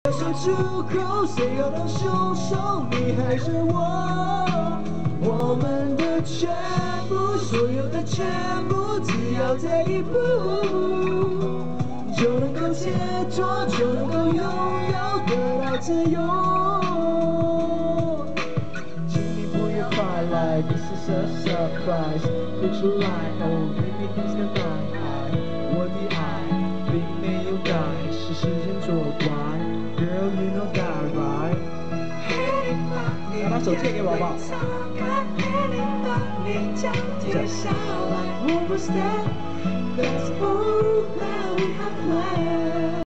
说出口，谁要当凶手？你还是我，我们的全部，所有的全部，只要这一步，就能够解脱，就能够拥有，得到自由。请你不要快来 ，This is a surprise， 不出来哦 ，Maybe things can die。我的爱并没有改，是时间作怪。Girl, you know that, right？ 把手借给我吧。接着。